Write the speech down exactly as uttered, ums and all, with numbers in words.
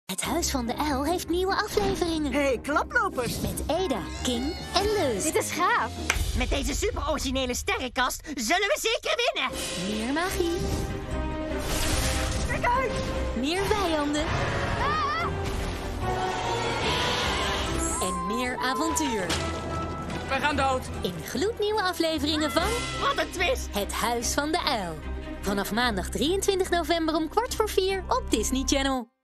Het Huis van de Uil heeft nieuwe afleveringen. Hey, klaplopers! Met Eda, King en Leus. Dit is gaaf. Met deze super originele sterrenkast zullen we zeker winnen. Meer magie. Kijk uit! Meer vijanden. Ah! En meer avontuur. Wij gaan dood. In gloednieuwe afleveringen van Wat een twist. Het Huis van de Uil. Vanaf maandag drieëntwintig november om kwart voor vier op Disney Channel.